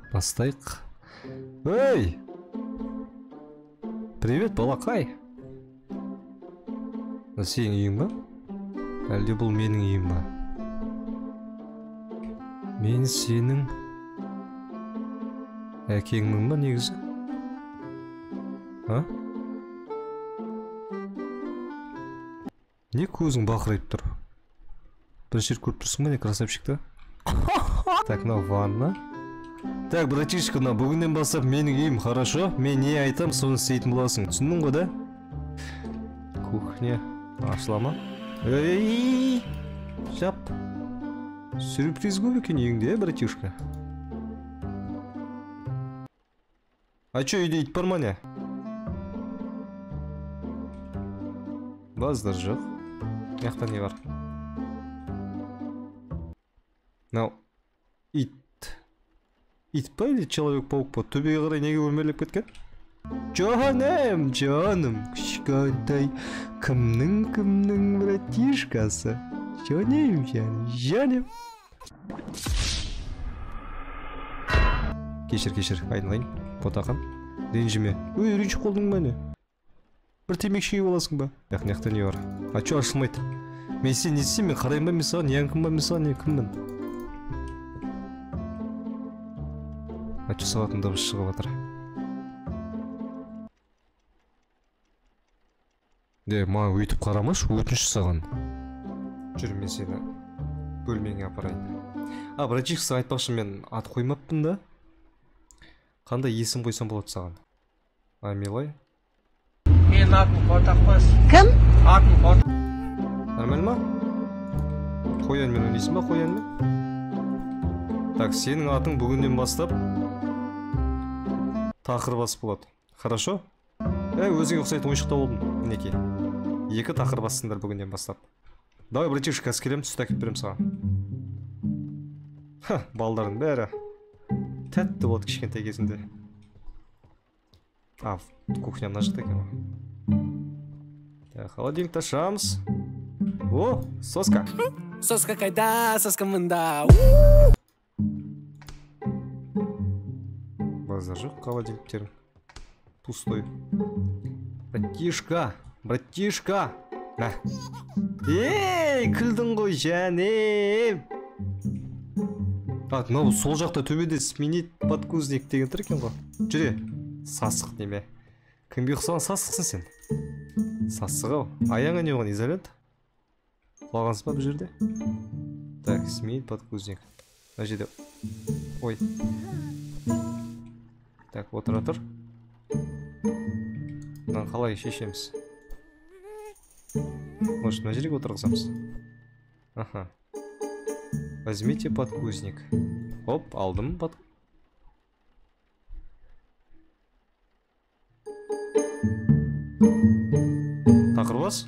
Бастайық. Эй! Привет, балақай. Сенің үйің ба? Әлде бұл менің үйім ба? Мен сенің әкеңмін ба негізі? А? Не көзің бақырайып тұр? Бірінші рет көріп тұрсың ба не красавчикті? Так, мынау ванна. Так, братишка, бүгіннен бастап менің үйім, хорошо? Мен не айтам, соны істейтін боласың. Түсіндің ғой да? Кухня ашыла ма? Эй! Жап. Сюрприз көп екен үйіңде, братишка. А чё, үйде ит бар ма не? Баздар жоқ. Яқта не бар? Мынау ит. Ит па или человек-паук па? Төбеге қарай неге өрмелеп кеткен? Жаным, кішкентай кімнің братишкасы? Жаным. Кешір, айналайын, потақан. Ренжіме. Өй, ренжіп қолдың ба не? Бір темекшіге боласың ба? Яқта не бар? А чё ашылмайды? Мен сен не істеймін? Мен қарайын ба мен саған? Яң кім ба мен саған? Не кіммін? Ачу сағатын дыбыс шығып жатыр. Маған өйтіп қарамашы, өтініш саған. Жүр, мен сені бөлмеңе апарайын. Братишка, саған айтпақшы, мен ат қоймаппын да. Қандай есім қойсам болады саған? Милай? Мен атын қотақпас. Кім? Атын қот. Нормаль ма? Қоянмен ойнайсың ба, қоянмен? Так, сенің атың бүгіннен бастап тақырбас болады. Хорошо? Өзіңе ұқсайтын ойшықта болдың. Мінеке. 2 тақырбассыңдар бүгіннен бастап. Давай, братишка, келем, түсті әкеп берем саған. Балдардың бәрі тәтті болады кішкентай кезінде. Кухня мына жақта екен ғой. Холодильникті ашамыз. О, соска. Соска қайда, соска мында. Базар жоқ, холодильниктерің пустой. Братишка. На. Ей, күлдің ғой жәнем. Мынау сол жақта төбеде сменить подкузник деген тұр екен ғой. Жүре, сасық неме. Кімге ұқсаған сасықсың сен? Сасық ау. Аяңа не оған, изолент? Құлағансыз ба бұл жерде? Так, сменить подкузник. Мына жерде. Ой. Так, отыра тұр. Мынаны қалай шешеміз? Может, мына жерге отырғызамыз? Аха. Возьмите подкузник. Оп, алдым подкузник. Тақырбас?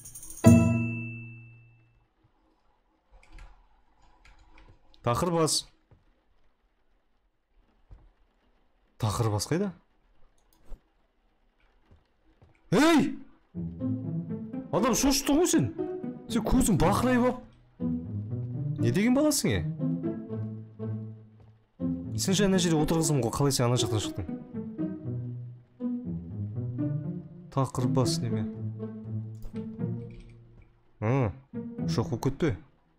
Тақырбас қайда? Ей! Адам шошыттың ғой сен? Сен көзің бақырай бап. Не деген баласың е? Сен жаңа жерде отырғызым ғой, қалай сен ана жақтан шықтың? Тақырбас неме? Шоқ болып кетпе?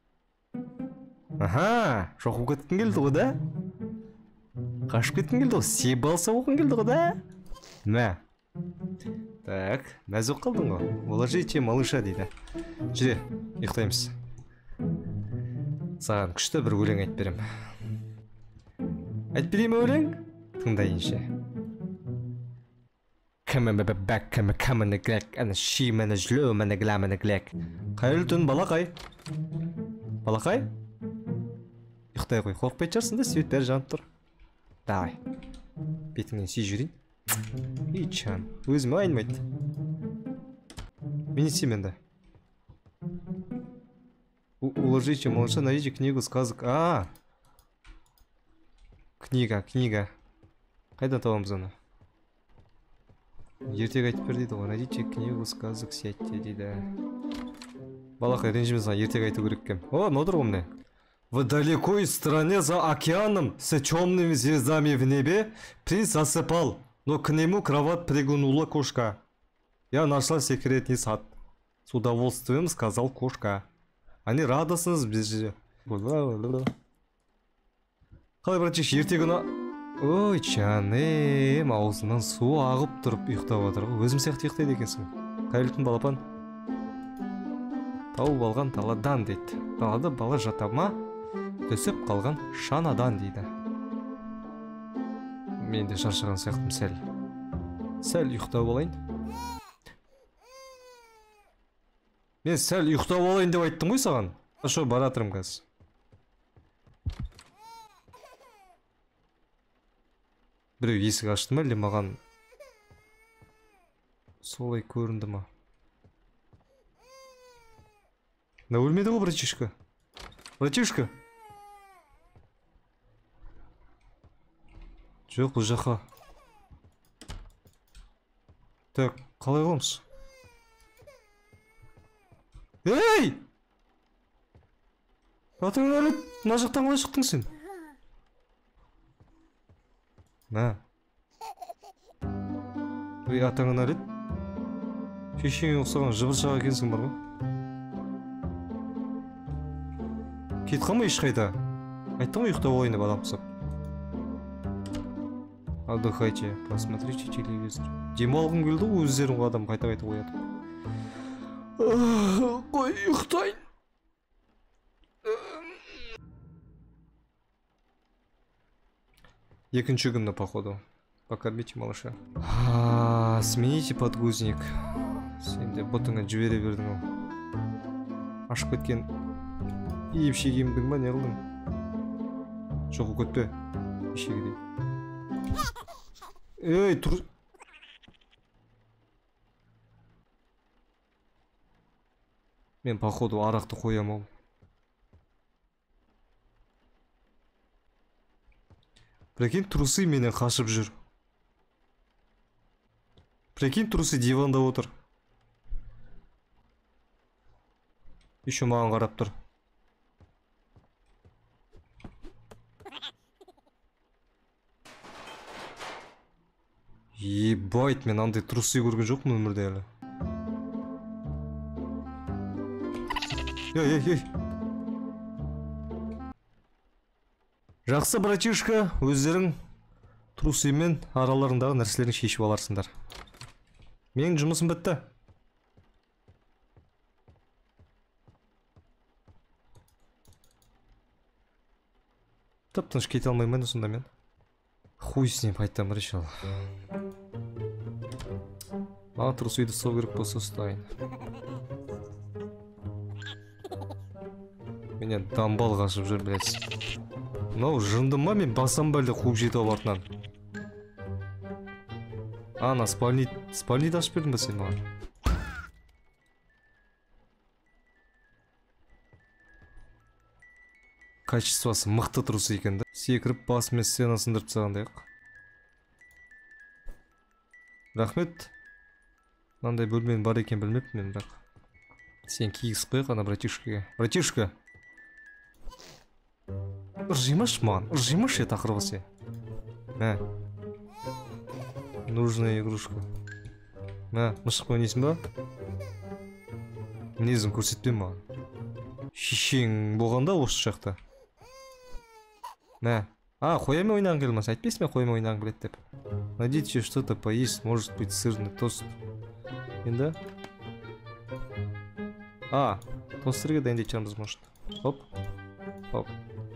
Шоқ болып кеткің келді ғой да? Қашып кеткің келді ғой, себі алса оқың келді ғой да? Мә. Так, мәз оқ қалдың ғой. Уложите малыша дейді. Жүре, ұйықтаймыз. Саған күшті бір өлең айтып берем. Айтып берейін өлең? Тыңдайыншы. Қайырлы түн, балақай. Балақай? Ұйықтай қой, қорқпайтын шығарсың да, свет бәрі жанып тұр. Давай. Бетіңнен сүй жүрейін. Ичан, өзіме айнымайды. Мен етсем енді. Уложите малыша, найдите книгу сказок. Книга. Қайдан табамыз оны? Ертегі айтып бер дейді ғой. Найдите книгу сказок, сядьте дейді. Балақай, ренжіме саған ертегі айту керек екен. О, мынау тұр ғой міне. В далекой стране за океаном с темными звездами в небе принц засыпал, но к нему кровать пригнула кошка. Я нашла секретный сад. С удовольствием сказал кошка. Они радостно сбежали. Қалай братиш, ертегі күні... Ой, жаным, аузынан су ағып тұрып ұйықтап отыр ғой. Өзім сияқты ұйықтайды екенсің. Қайырлықтың балапан. Тауып алған таладан дейді. Далада бала жата ма? Төсеп қалған шанадан дейді. Мен де шаршаған сияқтым сәл. Сәл ұйықтап алайын. Мен сәл ұйықтап алайын деп айттым ғой саған. Ашо баратырым қазір. Біреу есік ашты ма, әлде маған солай көрінді ма? На өлмеді ғой, братишка. Братишка. Жоқ, бұл жаққа. Так, қалай қоламыз? Ей! Атыңын әліп, мына жақтан қалай шықтың сен? Мә. Ой, атаңын әліп. Шешеңе ұқсаған жыбыршақ екенсің бар ғой. Кет қалма ешқайда. Айттың ғой ұйықтап алайын деп адам құсап. Отдыхайте, посмотрите телевизор. Демалғым келді ғой, өздерің адам қайта-қайта оятып. Қой, ұйықтайын. Екінші күнді, походу. Покормите малыша. Смените подгузник. Сен де бұтыңа жібере бердің ол. Ашып кеткен емшек емдің ба, не қылдың? Жоқ, көтпе. Ешегі дейді. Ей, тұр... Мен, походу, арақты қоям ол. Прикинь, трусы менен қашып жүр. Прикинь, трусы диванда отыр. Еще маған қарап тұр. Ебайт, мен андай трусы көрген жоқпын өмірде әлі. Ей. Жақсы, братишка, өздерің трусымен араларындағы нәрселерін шешіп аларсыңдар. Менің жұмысым бітті. Тып-тыныш кете алмаймын сонда мен. Хуй с ним, айтам решил. Маған трус үйді сол керек болса ұстайын. Менен дамбал қашып жүр, білесіз. Мынау жынды ма, мен басам бәлді қуып жетіп артынан. Ана, спальнит ашып бердің ба сен маған? Качествосы мықты трусы екен да. Секіріп басымен сцена сындырып тастағандай ақ. Рахмет. Мынандай бөлменің бар екен білмеппін мен, бірақ. Сен кигізіп қойық ана братишкаға. Братишка! Ржимаш, ман, ржимаш я тақырбы сен. Мә. Нужная игрушка. Мә, мұшық ойнайсың ба? Мінезін көрсетпен маған. Шешең болғанда осы жақта. Мә. Қоямен ойнағың келмес. Айтпейсің мен қоямен ойнағың келеді деп. Найдите что-то поесть, может быть сырный тост. Енді? Тостерге дайындайтын шығармыз, может. Хоп. Хоп.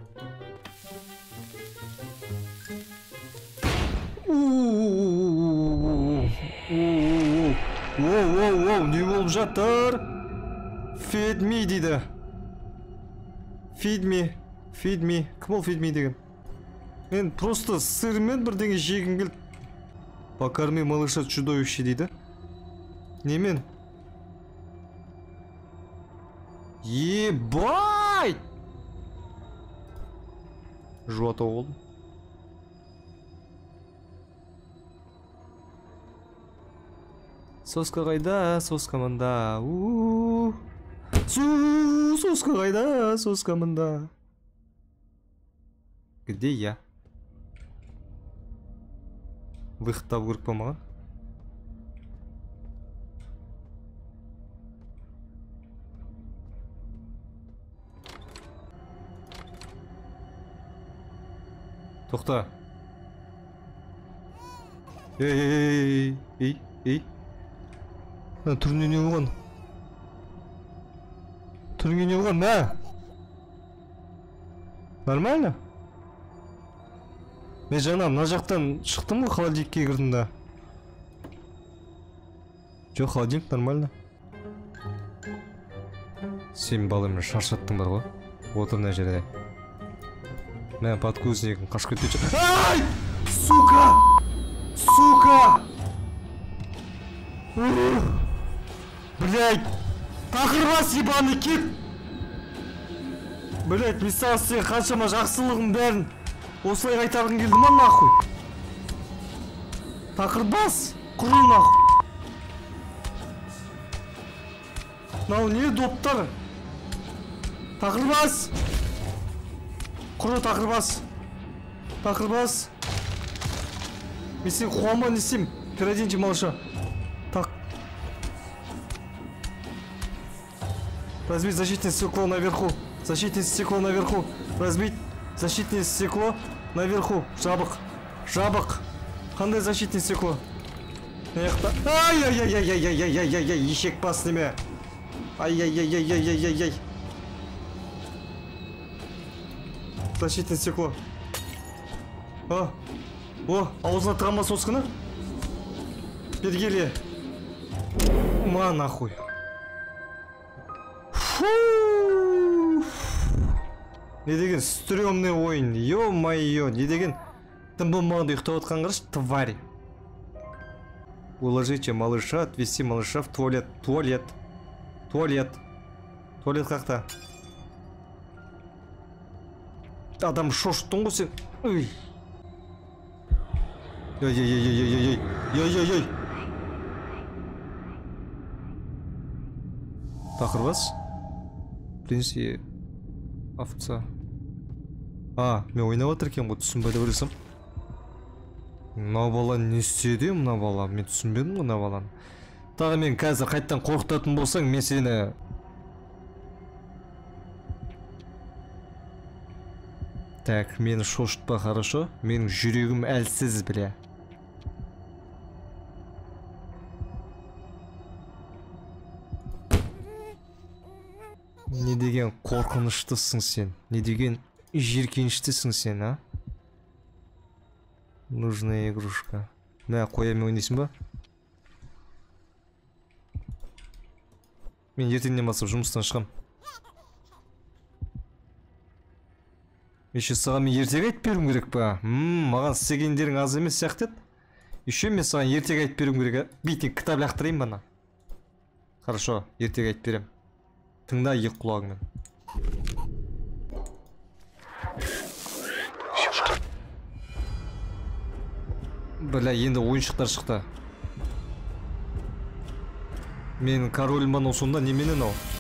Оу, не болып жатыр? Feed me дейді. Feed me. Кім ол feed me деген? Мен просто сырмен бірдеңе жегім келді. Покорми малыша чудовище дейді. Немен? Ебай! Жуата олдым. Соска қайда, соска мында. Соска қайда, соска мында. Где я? Выход табу керек па маған? Тоқта. Ей. Түріне не болған? Түріне не болған, мә? Нормально? Мен жаңа мына жақтан шықтым ғой, холодильникке кірдім да. Жоқ, холодильник нормально. Сен баламмен шаршаттың бар ғой. Отыр мына жерде. Мен подкузнигін қашып кетпей жүр. Ай! Сука! Сука! Блядь! Тақырбас ебаный кит! Блядь, мен саған сен қаншама жақсылығын бәрін осылай қайтарғың келді ма нахуй? Тақырбас! Құры нахуй! Мынау не доптар? Тақырбас! Құры тақырбас! Тақырбас! Мен сен қуама не істеймін? Переоденьте малыша. Так. Разбить защитное стекло наверху. Защитное стекло наверху. Разбить защитное стекло наверху. Жабық. Жабық. Қандай защитное стекло? Ай-яй-яй-яй-яй-яй-яй-яй-яй-яй-яй. Ешек бас неме. Ай-яй-яй-яй-яй-яй-яй. Защитное стекло. О, аузына тығама соскыны. Бергеле. Ма нахуй. Не деген стрёмный ойын. Ё-моё, не деген тым болмағанда ұйықтап отқан қараш, тварь. Уложите малыша, отвести малыша в туалет. Туалет қақта. Адам шошыттың ғой сен. Ой. Яй-яй-яй-яй-яй-яй-яй-яй. Тақырбас? Принси овца. Мен ойнап отыр екен ғой, түсінбеді білесім. Мына бала не істеді мына бала? Мен түсінбедім ғой мына баланы. Тағы мен қазір қайттан қорқытатын болсаң, мен сені... Так, мені шошытпа, хорошо? Менің жүрегім әлсіз, бля. Не деген қорқыныштысың сен? Не деген жиіркеніштісің сен, а? Нужная игрушка. Мә, қоямен ойнайсың ба? Мен ертеңнен бастап жұмыстан шығам. Еще саған мен ертең айтып беруім керек па? Маған істегендерің аз емес сияқты еді. Еще мен саған ертең айтып беруім керек. Бейтін кітап лақтырайын бана. Хорошо, ертең айтып берем. Тыңда екі құлағыңмен. Бля, енді ойыншықтар шықты. Менің королім бана сонда неменен ау?